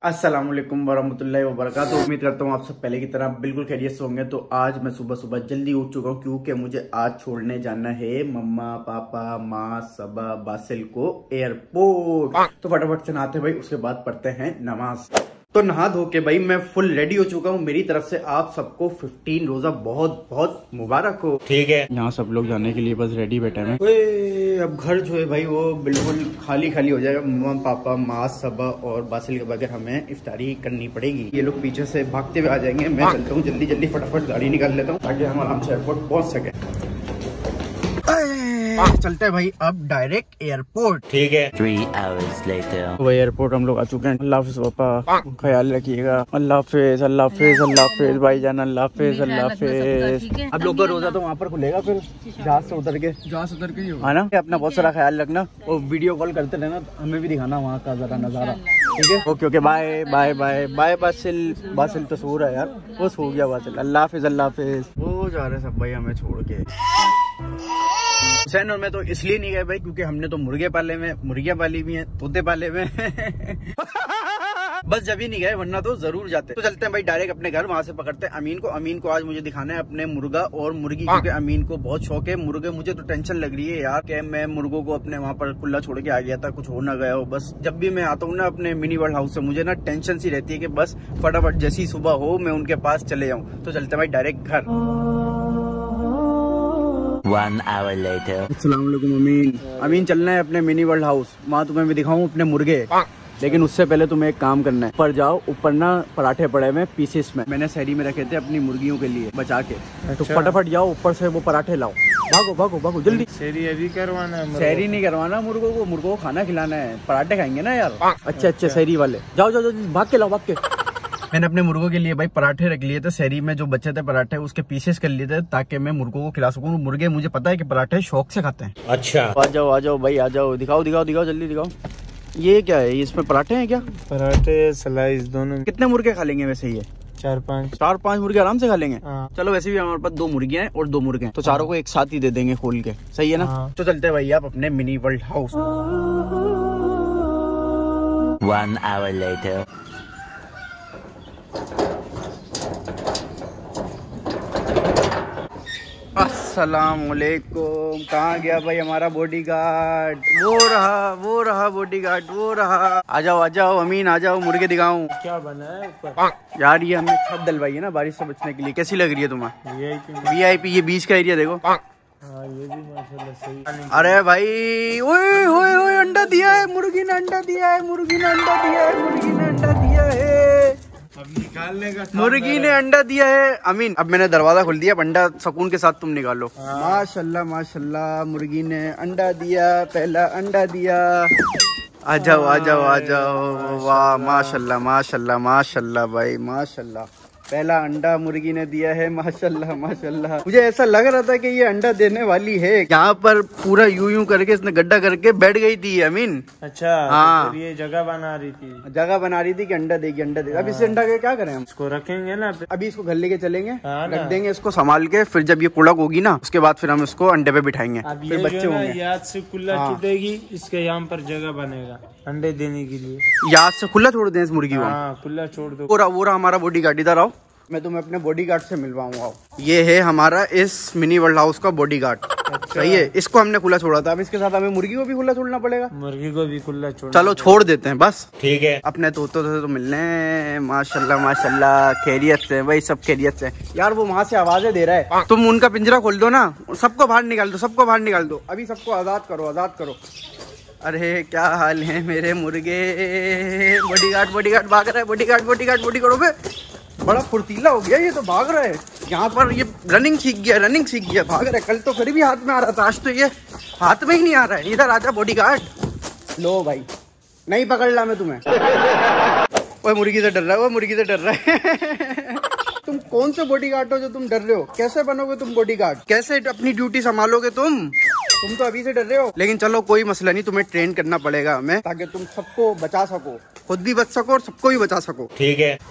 अस्सलाम वालेकुम वरहमतुल्लाहि वबरकातुहू। उम्मीद करता हूँ आप सब पहले की तरह बिल्कुल खैरियत से होंगे। तो आज मैं सुबह सुबह जल्दी उठ चुका हूँ क्योंकि मुझे आज छोड़ने जाना है मम्मा पापा माँ सबा बासिल को एयरपोर्ट। तो फटाफट से नहाते भाई, उसके बाद पढ़ते हैं नमाज। तो नहा धो के भाई मैं फुल रेडी हो चुका हूँ। मेरी तरफ से आप सबको 15 रोजा बहुत बहुत मुबारक हो। ठीक है, यहाँ सब लोग जाने के लिए बस रेडी बैठे हैं। अब घर जो है भाई वो बिल्कुल खाली खाली हो जाएगा। मम्मा पापा माँ सबा और बासिल के बगैर हमें इफ्तारी करनी पड़ेगी। ये लोग पीछे से भागते हुए आ जाएंगे। मैं चलता हूँ जल्दी जल्दी फटाफट गाड़ी निकाल लेता हूँ ताकि हम आराम से एयरपोर्ट पहुँच सके। चलते हैं भाई अब डायरेक्ट एयरपोर्ट। ठीक है। 3 hours later। वही एयरपोर्ट हम लोग आ चुके हैं। अल्लाह हाफिज पापा, ख्याल रखिएगा। अल्लाह हाफिज अल्लाह हाफिज अल्लाह हाफिज भाईजान, अल्लाह हाफिज अल्लाह हाफिज। अब लोग का रोजा तो वहाँ पर खुलेगा फिर जहाज से उतर के ही होगा ना। अपना बहुत सारा ख्याल रखना और वीडियो कॉल करते रहना, हमें भी दिखाना वहाँ का जरा नजारा। ठीक है, okay okay, bye bye bye bye. Basil तो सो रहा है यार, वो सो गया बासिल। अल्लाह हाफिज अल्लाह हाफिज। वो जा रहे सब भाई हमें छोड़ के। हुसैन और मैं तो इसलिए नहीं गए भाई क्योंकि हमने तो मुर्गे पाले हुए, मुर्गियां पाली भी हैं, तोते पाले हुए बस जब ही नहीं गए, वरना तो जरूर जाते। तो चलते हैं भाई डायरेक्ट अपने घर, वहां से पकड़ते हैं अमीन को। अमीन को आज मुझे दिखाना है अपने मुर्गा और मुर्गी, क्योंकि अमीन को बहुत शौक है मुर्गे। मुझे तो टेंशन लग रही है यार कि मैं मुर्गों को अपने वहाँ पर खुला छोड़ के आ गया था, कुछ हो ना गया हो। बस जब भी मैं आता हूँ ना अपने मिनी वर्ल्ड हाउस से, मुझे ना टेंशन सी रहती है कि बस फटाफट जैसी सुबह हो मैं उनके पास चले जाऊँ। तो चलते हैं भाई डायरेक्ट घर। 1 hour later। अस्सलाम वालेकुम अमीन। अमीन चलना है अपने मिनी वर्ल्ड हाउस, वहाँ तुम्हें भी दिखाऊं अपने मुर्गे। लेकिन उससे पहले तुम्हें एक काम करना है, ऊपर जाओ। ऊपर ना पराठे पड़े हुए पीसेस में, मैंने सहरी में रखे थे अपनी मुर्गियों के लिए बचा के। तो फटाफट जाओ ऊपर से वो पराठे लाओ। भागो भागो भागो जल्दी। सहरी अभी करवाना है? सहरी नहीं करवाना, मुर्गों को खाना खिलाना है। पराठे खाएंगे ना यार। अच्छे अच्छे सहरी वाले। जाओ जाओ जाओ, भाग के लाओ भाग के। मैंने अपने मुर्गों के लिए भाई पराठे रख लिए थे, सहरी में जो बचे थे पराठे उसके पीसेस कर लिए थे ताकि मैं मुर्गों को खिला सकूं। मुर्गे मुझे पता है कि पराठे शौक से खाते हैं। अच्छा, आ जाओ भाई आ जाओ, दिखाओ दिखाओ दिखाओ जल्दी दिखाओ। ये क्या है, इसमें पराठे हैं क्या? पराठे स्लाइस दोनों। कितने मुर्गे खा लेंगे वैसे? ये 4-5 मुर्गे आराम से खा लेंगे। चलो वैसे भी हमारे पास 2 मुर्गियां हैं और 2 मुर्गे हैं, तो चारों को एक साथ ही दे देंगे खोल के। सही है ना? तो चलते हैं भाई आप अपने mini world house. 1 hour later। अस्सलामुअलैकुम। कहाँ गया भाई हमारा बॉडीगार्ड? वो रहा बॉडीगार्ड, वो रहा। आ जाओ अमीन आ जाओ, मुर्गे दिखाऊं। क्या बना है ऊपर? यार ये हमने छत डलवाई है ना बारिश से बचने के लिए। कैसी लग रही है तुम्हें? VIP ये बीच का एरिया देखो। ये भी माशाल्लाह सही। अरे भाई ओए अंडा दिया है, मुर्गी ने अंडा दिया है, मुर्गी ने अंडा दिया है, मुर्गी ने अंडा दिया है। अब निकालने का मुर्गी ने अंडा दिया है। अमीन अब मैंने दरवाजा खोल दिया, अंडा सुकून के साथ तुम निकालो। माशाल्लाह माशाल्लाह, मुर्गी ने अंडा दिया, पहला अंडा दिया। आ जाओ। वाह माशाल्लाह माशाल्लाह माशाल्लाह भाई माशाल्लाह, पहला अंडा मुर्गी ने दिया है। माशाल्लाह माशाल्लाह। मुझे ऐसा लग रहा था कि ये अंडा देने वाली है। यहाँ पर पूरा यूं करके इसने गड्ढा करके बैठ गई थी अमीन। अच्छा हाँ, तो ये जगह बना रही थी कि अंडा देगी अंडा देगी। अब इस अंडा के क्या करें हम? इसको रखेंगे ना, अभी इसको घर लेके चलेंगे, रख देंगे इसको संभाल के। फिर जब ये कुड़क होगी ना उसके बाद फिर हम इसको अंडे पे बिठाएंगे। फिर बच्चे होंगे। याद से कुल्ला टूटेगी, इसके यहाँ पर जगह बनेगा अंडे देने के लिए। याद से खुला छोड़ दें इस मुर्गी को? खुला छोड़ दो। वो रहा हमारा बॉडीगार्ड। इधर आओ, मैं तुम्हें अपने बॉडीगार्ड से मिलवाऊंगा। ये है हमारा इस मिनी वर्ल्ड हाउस का बॉडीगार्ड। अच्छा। सही है, इसको हमने खुला छोड़ा था, अब इसके साथ हमें मुर्गी को भी खुला छोड़ना पड़ेगा। मुर्गी को भी खुला चलो छोड़ देते हैं बस। ठीक है, अपने तोतों से तो मिलने हैं। माशाल्लाह माशाल्लाह, खैरियत से भाई, सब खैरियत से। यार वो वहाँ से आवाजें दे रहा है, तुम उनका पिंजरा खोल दो ना, सबको बाहर निकाल दो, सबको बाहर निकाल दो। अभी सबको आजाद करो, आजाद करो। अरे क्या हाल है मेरे मुर्गे। बॉडीगार्ड भाग रहा है। बॉडीगार्ड बड़ा फुर्तीला हो गया ये तो, भाग रहा है। यहाँ पर ये रनिंग सीख गया, भाग रहा है। कल तो फिर भी हाथ में आ रहा था, आज तो ये हाथ में ही नहीं आ रहा है। इधर आजा बॉडीगार्ड। लो भाई, नहीं पकड़ ला मैं तुम्हें। वो मुर्गी से डर रहा है। तुम कौन से बॉडीगार्ड हो जो तुम डर रहे हो? कैसे बनोगे तुम बॉडीगार्ड? कैसे अपनी ड्यूटी संभालोगे तुम तो अभी से डर रहे हो। लेकिन चलो कोई मसला नहीं, तुम्हें ट्रेन करना पड़ेगा हमें ताकि तुम सबको बचा सको, खुद भी बच सको और सबको भी बचा सको। ठीक है,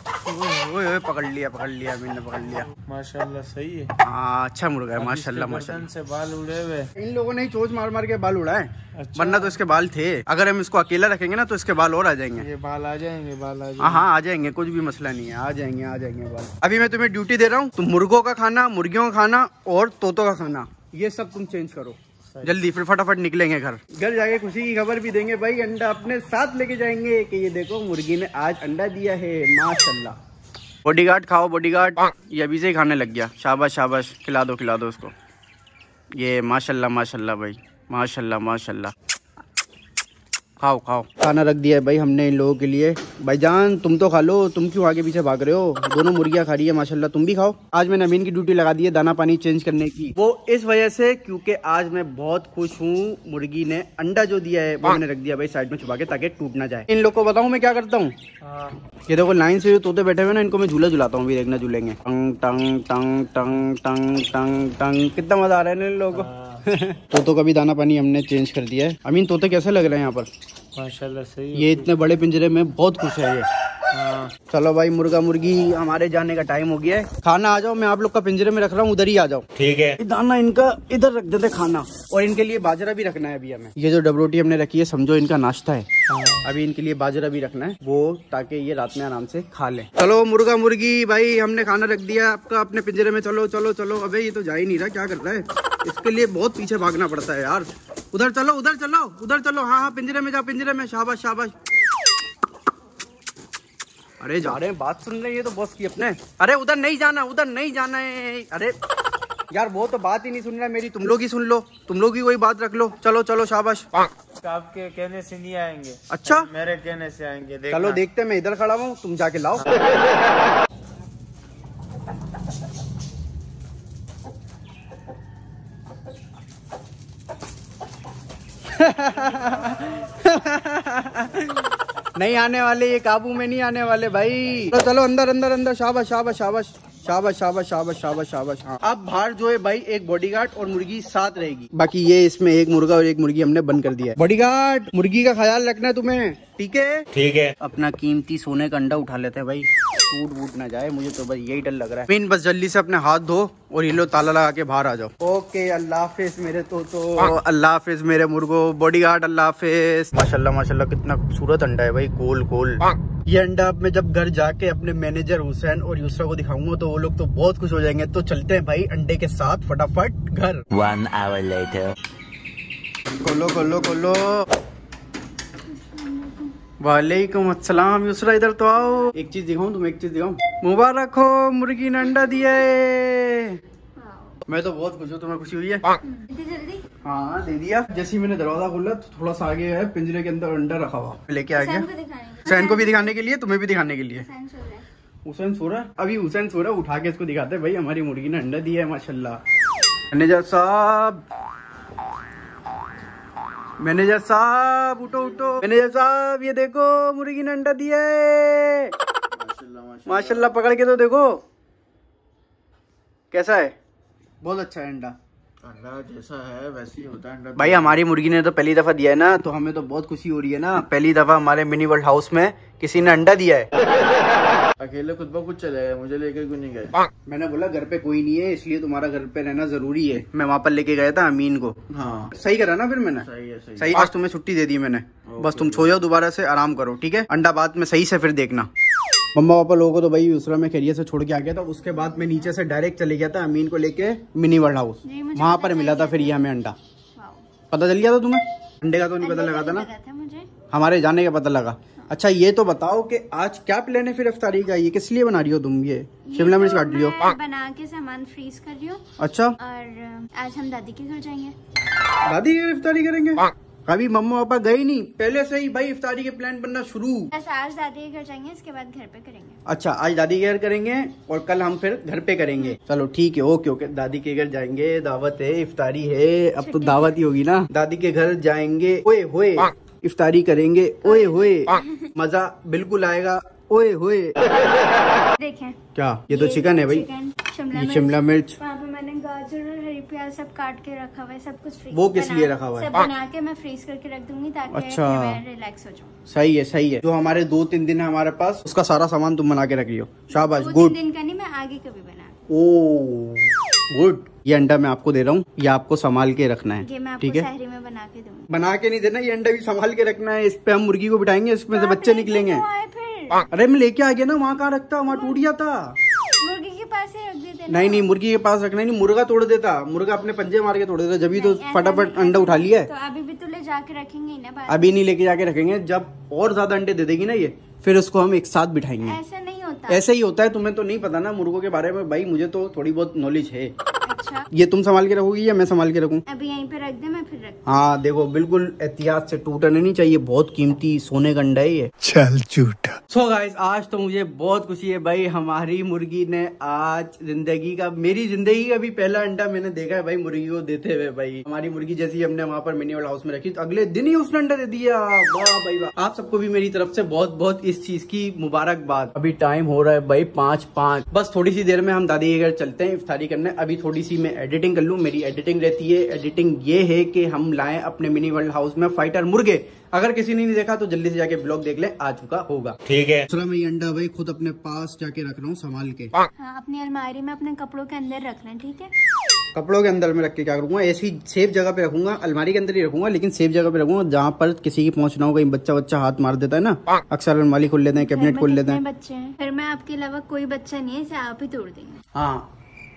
ओए पकड़ लिया मैंने पकड़ लिया। माशाल्लाह सही है। हाँ अच्छा मुर्गा है माशाल्लाह माशाल्लाह। से बाल उड़े हुए इन लोगों ने चोंच मार के बाल उड़ाए। अच्छा। वरना तो इसके बाल थे। अगर हम इसको अकेला रखेंगे ना तो इसके बाल और आ जाएंगे। ये बाल आ जाएंगे हाँ आ जाएंगे, कुछ भी मसला नहीं है, आ जाएंगे बाल। अभी मैं तुम्हें ड्यूटी दे रहा हूँ, तुम मुर्गों का खाना, मुर्गियों का खाना और तोतों का खाना ये सब तुम चेंज करो जल्दी, फिर फटाफट निकलेंगे घर जाके खुशी की खबर भी देंगे भाई। अंडा अपने साथ लेके जाएंगे कि ये देखो मुर्गी ने आज अंडा दिया है माशाल्लाह। बॉडीगार्ड खाओ बॉडीगार्ड, ये अभी से ही खाने लग गया। शाबाश खिला दो उसको। ये माशाल्लाह भाई माशाल्लाह। खाओ खाना रख दिया है भाई हमने इन लोगों के लिए। भाईजान तुम तो खा लो, तुम क्यों आगे पीछे भाग रहे हो? दोनों मुर्गियां खा रही है माशाल्लाह, तुम भी खाओ। आज मैंने अमीन की ड्यूटी लगा दी है दाना पानी चेंज करने की। वो इस वजह से क्योंकि आज मैं बहुत खुश हूँ, मुर्गी ने अंडा जो दिया है वो मैंने रख दिया भाई साइड में छुपा के ताकि टूट ना जाए। इन लोग को बताऊँ मैं क्या करता हूँ? ये देखो लाइन से तोते बैठे हुए ना, इनको मैं झूला झुलाता हूँ, देखना झूलेंगे। टंग टंग टंग टंग टंग टंग टंग, कितना मजा आ रहा है इन लोगों को। तोतों का भी दाना पानी हमने चेंज कर दिया है। अमीन तोते कैसे लग रहे हैं यहाँ पर? माशाल्लाह सही। ये इतने बड़े पिंजरे में बहुत खुश है ये। चलो भाई मुर्गा मुर्गी हमारे जाने का टाइम हो गया है। खाना आ जाओ, मैं आप लोग का पिंजरे में रख रहा हूँ, उधर ही आ जाओ। ठीक है। दाना इनका इधर रख देते खाना, और इनके लिए बाजरा भी रखना है अभी हमें। ये जो डबरोटी हमने रखी है समझो इनका नाश्ता है। अभी इनके लिए बाजरा भी रखना है वो, ताकि ये रात में आराम से खा ले। चलो मुर्गा मुर्गी भाई हमने खाना रख दिया आपका अपने पिंजरे में। चलो। अबे ये तो जा ही नहीं रहा, क्या कर रहा है? इसके लिए बहुत पीछे भागना पड़ता है यार। उधर चलो। हाँ पिंजरे में जाओ, पिंजरे में। शाबाश। अरे जा रहे हैं, बात सुन रहे हैं ये तो बॉस की अपने। अरे उधर नहीं जाना है। अरे यार वो तो बात ही नहीं सुन रहा है मेरी, तुम लोग ही सुन लो, तुम लोग ही वही बात रख लो। चलो शाबाश। आपके कहने से नहीं आएंगे। अच्छा मेरे कहने से आएंगे। चलो देखते, मैं इधर खड़ा हूँ, तुम जाके लाओ। नहीं आने वाले, ये काबू में नहीं आने वाले भाई। चलो अंदर। शाबाश। हाँ अब बाहर जो है भाई एक बॉडीगार्ड और मुर्गी साथ रहेगी। बाकी ये इसमें एक मुर्गा और एक मुर्गी हमने बंद कर दिया है। बॉडीगार्ड मुर्गी का ख्याल रखना है तुम्हें, ठीक है। अपना कीमती सोने का अंडा उठा लेते हैं भाई, टूट ना जाए, मुझे तो बस यही डर लग रहा है। मीन बस जल्दी से अपने हाथ धो और ये लो ताला लगा के बाहर आ जाओ। ओके अल्लाह हाफिज मेरे तो अल्लाह हाफिज मेरे मुर्गो। बॉडीगार्ड अल्लाह हाफिज। माशाल्लाह कितना खूबसूरत अंडा है भाई, गोल। ये अंडा अब मैं जब घर जाके अपने मैनेजर हुसैन और यूसरा को दिखाऊंगा तो वो लोग तो बहुत खुश हो जाएंगे। तो चलते हैं भाई अंडे के साथ फटाफट घर। 1 hour later। खोलो। वालेकुम अस्सलाम। यूसरा इधर तो आओ, एक चीज दिखाऊं। मुबारक हो, मुर्गी ने अंडा दिया है। मैं तो बहुत खुश हूँ, तुम्हें खुशी हुई है? जल्दी हाँ दे दिया। जैसे ही मैंने दरवाजा खोला तो थोड़ा सा आगे है पिंजरे के अंदर अंडा रखा हुआ, लेके आ गया। हुसैन को भी दिखाने के लिए, तुम्हें भी दिखाने के लिए। हुसैन सो रहा है अभी, उठा के इसको दिखाते भाई हमारी मुर्गी ने अंडा दिया है माशाल्लाह। मैनेजर साहब उठो। मैनेजर साहब ये देखो मुर्गी ने अंडा दिया है। माशाल्लाह पकड़ के तो देखो कैसा है, बहुत अच्छा है अंडा जैसा है वैसे ही होता है अंडा। भाई हमारी मुर्गी ने तो पहली दफा दिया है ना, तो हमें तो बहुत खुशी हो रही है ना। पहली दफा हमारे मिनी वर्ल्ड हाउस में किसी ने अंडा दिया है। अकेले खुद ब खुद चले गए, मुझे लेकर क्यों नहीं गए? मैंने बोला घर पे कोई नहीं है इसलिए तुम्हारा घर पे रहना जरूरी है। मैं वहाँ पर लेके गया था अमीन को। हाँ सही करा ना फिर मैंने? सही। आज तुम्हें छुट्टी दे दी मैंने, बस तुम सो जाओ दोबारा से, आराम करो ठीक है। अंडा बाद में सही से फिर देखना। मम्मा पापा लोगों को तो भाई यूसरा में खैरियत से छोड़ के आ गया था। उसके बाद मैं नीचे से डायरेक्ट चले गया था अमीन को लेके मिनी वर्ल्ड हाउस, वहाँ पर मिला था फिर ये हमें अंडा। पता चल गया था तुम्हें? अंडे का तो नहीं पता लगा था ना, हमारे जाने का पता लगा। अच्छा ये तो बताओ कि आज क्या प्लान है फिर इफ्तारी का? ये किस लिए बना रही हो तुम? ये शिमला मिर्च काट रही हो? बना के सामान फ्रीज कर रही हो। अच्छा और आज हम दादी के घर जाएंगे। दादी की इफ्तारी करेंगे? कभी मम्मा पापा गए नहीं, पहले से ही भाई इफ्तारी के प्लान बनना शुरू। बस आज दादी के घर जाएंगे, इसके बाद घर पे करेंगे। अच्छा आज दादी के घर करेंगे और कल हम फिर घर पे करेंगे। चलो ठीक है, ओके। दादी के घर जाएंगे, दावत है, इफ्तारी है, अब तो दावत ही होगी ना। दादी के घर जाएंगे, ओए होए इफ्तारी करेंगे, ओए होए मजा बिल्कुल आएगा, ओए होए। देखें क्या ये तो चिकन है भाई, शिमला शिमला मिर्च। वहाँ पे मैंने गाजर और हरी प्याज सब काट के रखा हुआ है, सब कुछ फ्रीज। वो किस लिए रखा हुआ है? सब बना के मैं फ्रीज करके रख दूंगी ताकि अच्छा। मैं रिलैक्स हो जाऊँ। सही है सही है। जो हमारे 2-3 दिन है हमारे पास, उसका सारा सामान तुम बना के रख रही हो। शाबाश, 2-3 गुड। दिन का नहीं, मैं आगे कभी बना। Oh good. ये अंडा मैं आपको दे रहा हूँ, ये आपको संभाल के रखना है, ये मैं आपको ठीक है? सहरी में बना के दूंगी। बना के नहीं देना, ये अंडा भी संभाल के रखना है। इस पे हम मुर्गी को बिठाएंगे, इसमें से तो आप बच्चे लेके निकलेंगे। क्यों आए फिर? अरे मैं लेके आ गया ना, वहाँ कहाँ रखता, वहाँ टूट गया था। मुर्गी के पास ही रख देते ना। नहीं नहीं, मुर्गी के पास रखना नहीं, मुर्गा तोड़ देता। मुर्गा अपने पंजे मार के तोड़ देता, जब तो नहीं, ऐसा फटाफट नहीं, अंडा ऐसा उठा लिया है। तो अभी भी तो ले जाके रखेंगे ही ना बाद में। अभी नहीं लेके जाके रखेंगे, जब और ज्यादा अंडे दे देगी ना ये, फिर उसको हम एक साथ बिठाएंगे। ऐसा नहीं होता। ऐसे ही होता है, तुम्हें तो नहीं पता ना मुर्गों के बारे में भाई, मुझे तो थोड़ी बहुत नॉलेज है। अच्छा, ये तुम संभाल के रखोगी या मैं संभाल के रखूं? अभी यहीं पे रख दे, मैं फिर रख। हाँ देखो, बिल्कुल एहतियात से, टूटना नहीं चाहिए, बहुत कीमती सोने का अंडा है ये। चल झूठा। सो गाइस, आज तो मुझे बहुत खुशी है भाई, हमारी मुर्गी ने आज मेरी जिंदगी का भी पहला अंडा मैंने देखा है भाई मुर्गी को देते हुए। भाई हमारी मुर्गी जैसी हमने वहाँ पर मिनी वर्ल्ड हाउस में रखी, तो अगले दिन ही उसने अंडा दे दिया। वाह भाई वाह। आप सबको भी मेरी तरफ से बहुत बहुत इस चीज की मुबारकबाद। अभी टाइम हो रहा है भाई 5:05। बस थोड़ी सी देर में हम दादी के घर चलते हैं इफ्तारी करने। अभी थोड़ी सी मैं एडिटिंग कर लूँ, मेरी एडिटिंग रहती है। एडिटिंग ये है कि हम लाएं अपने मिनी वर्ल्ड हाउस में फाइटर मुर्गे। अगर किसी ने नहीं देखा तो जल्दी से जाके ब्लॉग देख ले, आ चुका होगा। ठीक है। मैं ये अंडा भाई खुद अपने पास जाके रख रहा हूँ संभाल के। हाँ, अपनी अलमारी में अपने कपड़ों के अंदर रख लें, ठीक है? कपड़ों के अंदर में रख के क्या करूंगा, ऐसी सेफ जगह पे रखूंगा, अलमारी के अंदर ही रखूंगा, लेकिन सेफ जगह पे रखूंगा जहाँ पर किसी की पहुंच ना हो। कहीं बच्चा हाथ मार देता है ना, अक्सर अलमारी खोल लेते हैं, कैबिनेट खोल लेते हैं। बच्चे हैं, घर में आपके अलावा कोई बच्चा नहीं है, इसे आप ही तोड़ देंगे। हाँ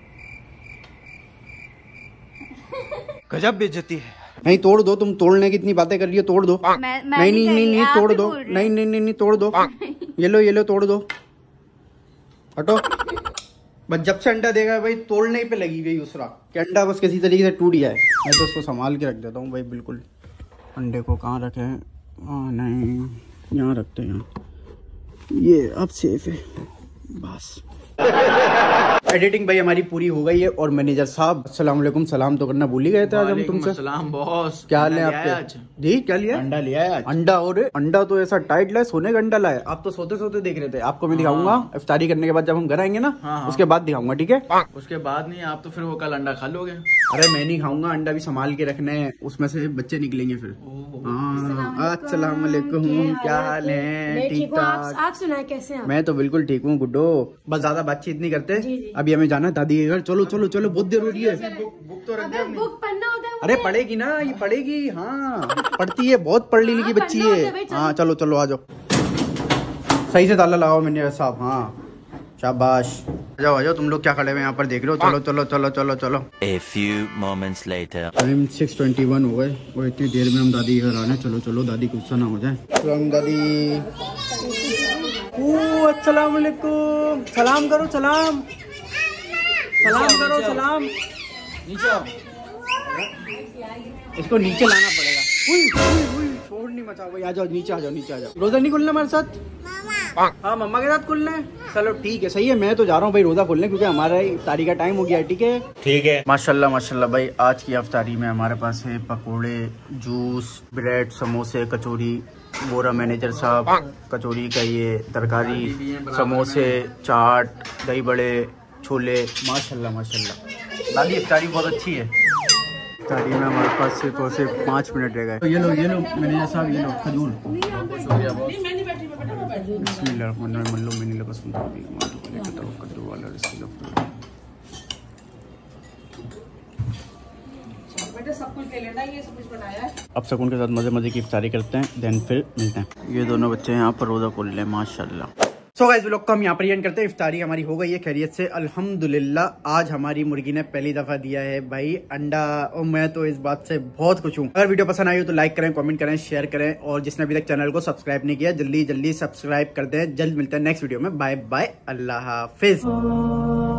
गजब बेइज्जती है। नहीं तोड़ दो, तुम तोड़ने की इतनी बातें कर रही हो, तोड़ दो। नहीं तोड़ दो, नहीं तोड़ दो। ये लो तोड़ दो, हटो। बस जब से अंडा देगा भाई तोड़ने पे लगी गई उसरा कि अंडा बस किसी तरीके से टूट जाए। मैं तो उसको संभाल के रख देता हूँ भाई बिल्कुल। अंडे को कहाँ रखे? नहीं, यहाँ रखते हैं, ये अब सेफ है बस। एडिटिंग भाई हमारी पूरी हो गई है। और मैनेजर साहब अस्सलाम वालेकुम, सलाम तो करना भूल ही गए थे आज हम तुमसे। सलाम बॉस, क्या हाल है आपके? जी क्या लिया? अंडा लिया है आज। अंडा? और अंडा तो ऐसा टाइट लाए, सोने का अंडा लाए। आप तो सोते सोते देख रहे थे। आपको मैं दिखाऊंगा इफ्तारी करने के बाद, जब हम घर आएंगे ना उसके बाद दिखाऊंगा, ठीक है? उसके बाद नहीं, आप तो फिर वो कल अंडा खा लोगे। अरे मैं नहीं खाऊंगा, अंडा भी संभाल के रखना है, उसमें से बच्चे निकलेंगे फिर। अस्सलाम वालेकुम, क्या हाल है? ठीक ठाक। आप सुनाए कैसे हैं? मैं तो बिल्कुल ठीक हूँ गुड्डो, बस ज्यादा बातचीत नहीं करते। अभी हमें जाना है दादी के घर। चलो चलो चलो, बहुत देर हो रही है। बुक तो रख दे। बुक पढ़ना होता है। अरे पढ़ेगी ना, ये पढ़ेगी। हाँ पढ़ती है, बहुत पढ़ लिखी बच्ची है। हाँ चलो चलो आ जाओ, सही से ताला लगाओ मैंने साहब। हाँ शाबाश, आ जाओ तुम लोग क्या खड़े हुए यहाँ पर देख रहे हो? चलो चलो चलो चलो चलो। A few moments later. Time 6:21 हो गए और इतनी देर में हम दादी के घर आने। चलो चलो दादी गुस्सा ना हो जाए। सलाम दादी। ओ अस्सलाम वालेकुम, सलाम करो, सलाम करो, सलाम। नीचे आओ, इसको नीचे लाना पड़ेगा। शोर नहीं मचाओ भाई, आ जाओ नीचे, आ जाओ नीचे, आ जाओ। रोजा नहीं खोलना हमारे साथ? हाँ मम्मा के साथ खोलना है। चलो ठीक है, सही है। मैं तो जा रहा हूँ भाई रोजा खोलने, क्योंकि हमारा इफ्तारी का टाइम हो गया है। ठीक है ठीक है। माशाल्लाह माशाल्लाह भाई, आज की इफ्तारी में हमारे पास है पकोड़े, जूस, ब्रेड, समोसे, कचौरी। बोरा मैनेजर साहब कचौरी का ये तरकारी, समोसे, चाट, दही बड़े, छोले। माशाल्लाह माशाल्लाह दादी इफ्तारी बहुत अच्छी है। इफ्तारी में हमारे पास सिर्फ और सिर्फ 5 मिनट रह गए। ये लो मैनेजर साहब, ये लो खजूर। सब कुछ ले लेना, ये सब कुछ बनाया है। अब सुकून के साथ मजे मजे की इफ्तारी करते हैं, देन फिर मिलते हैं। ये दोनों बच्चे यहाँ पर रोजा खोल ले माशाल्लाह। सो गाइस व्लॉग को हम यहाँ पर एंड करते हैं। इफ्तारी हमारी हो गई है खैरियत से अल्हम्दुलिल्लाह। आज हमारी मुर्गी ने पहली दफा दिया है भाई अंडा, और मैं तो इस बात से बहुत खुश हूँ। अगर वीडियो पसंद आई हो तो लाइक करें, कमेंट करें, शेयर करें, और जिसने अभी तक चैनल को सब्सक्राइब नहीं किया जल्दी जल्दी सब्सक्राइब कर दें। जल्द मिलते हैं नेक्स्ट वीडियो में। बाय बाय, अल्लाह हाफिज।